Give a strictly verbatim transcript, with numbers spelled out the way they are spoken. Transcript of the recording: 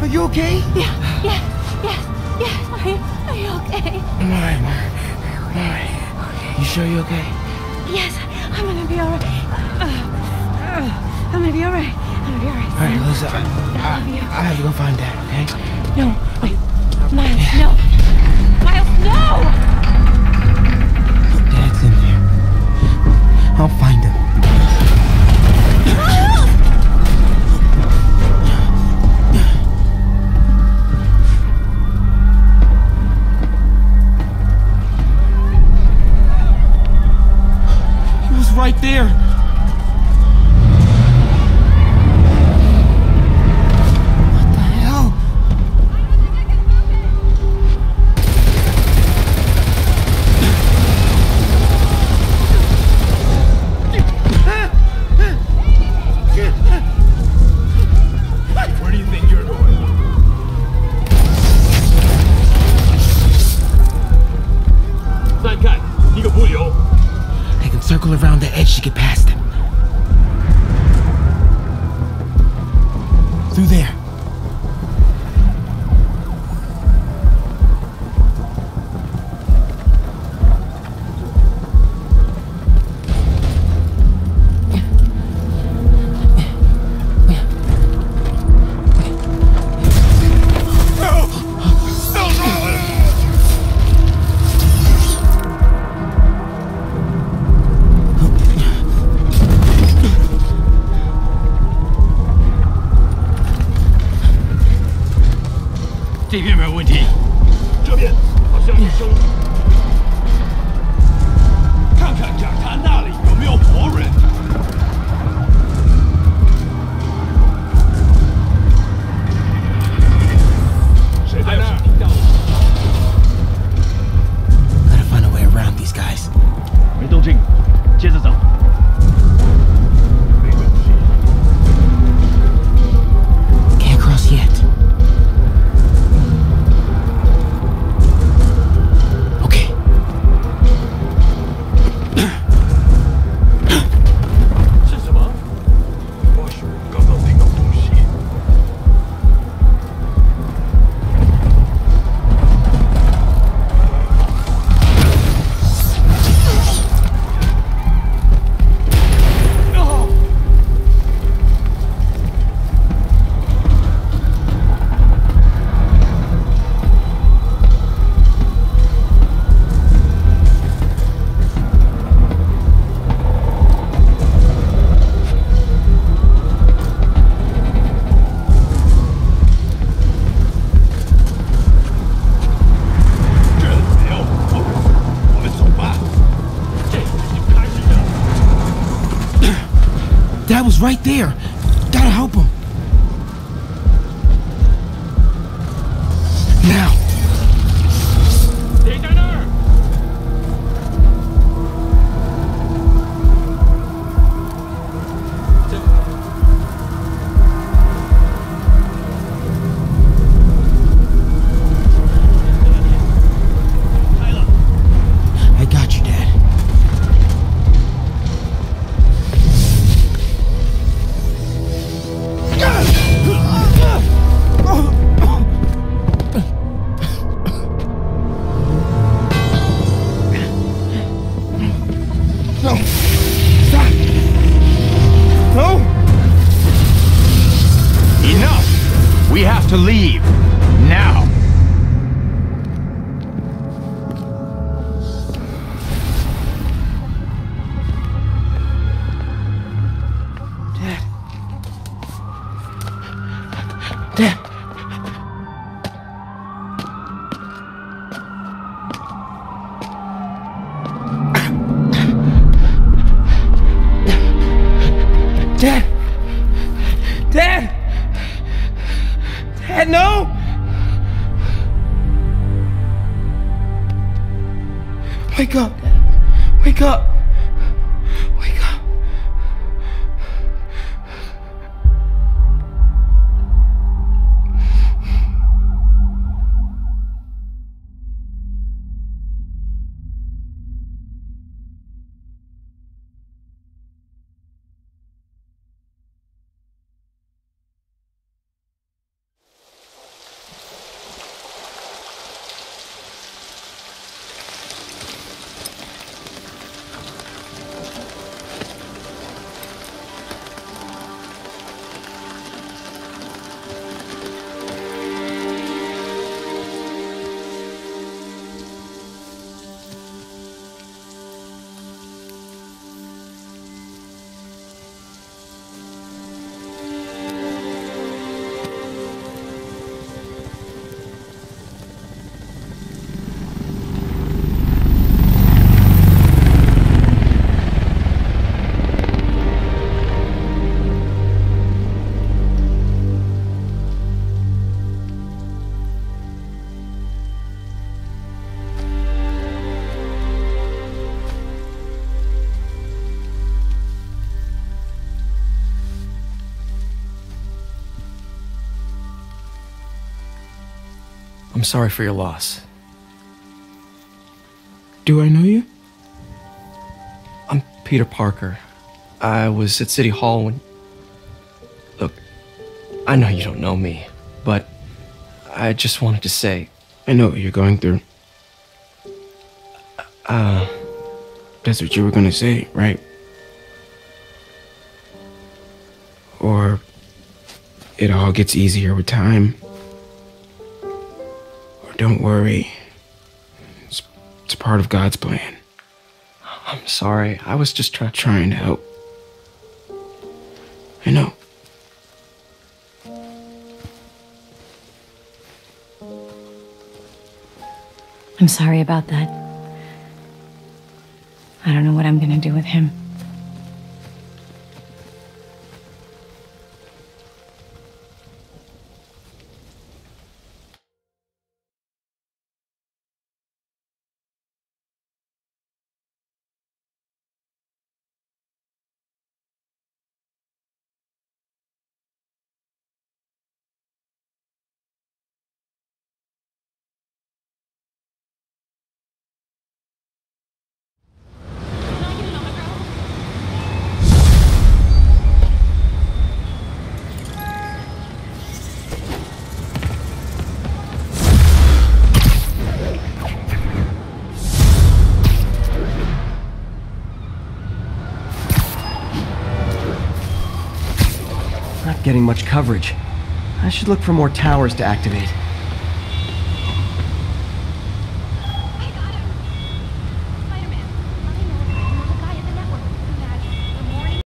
you okay? Yeah, yeah, yeah, yeah. Are you, are you okay? I'm alright, Mom. I'm alright. You sure you're okay? Yes, I'm gonna be alright. Uh, uh, I'm gonna be alright. I'm gonna be alright. Alright, listen, I, I love you. I, I have to go find Dad, okay? No, wait. Miles, no. Miles, no! Dad's in there. I'll find him. He was right there. What the hell? Where do you think you're going? I can circle around the edge to get past him. Through there. Gotta find a way around these guys. 没动静，接着走。没问题。 Can't cross yet. Okay. 是什么？ 或许刚刚听到东西。 Dad was right there. Gotta help him. Now. 谁在那儿？ I got you, Dad. No. Stop. No. Enough! We have to leave. Now! Dad. Dad. Dad! Dad! Dad, no! Wake up, Dad. Wake up. Wake up. I'm sorry for your loss. Do I know you? I'm Peter Parker. I was at City Hall when... Look, I know you don't know me, but I just wanted to say... I know what you're going through. Uh, that's what you were gonna say, right? Or it all gets easier with time. Or don't worry. It's, it's part of God's plan. I'm sorry. I was just try- Trying to help. I know. I'm sorry about that. I don't know what I'm gonna do with him. Not getting much coverage. I should look for more towers to activate.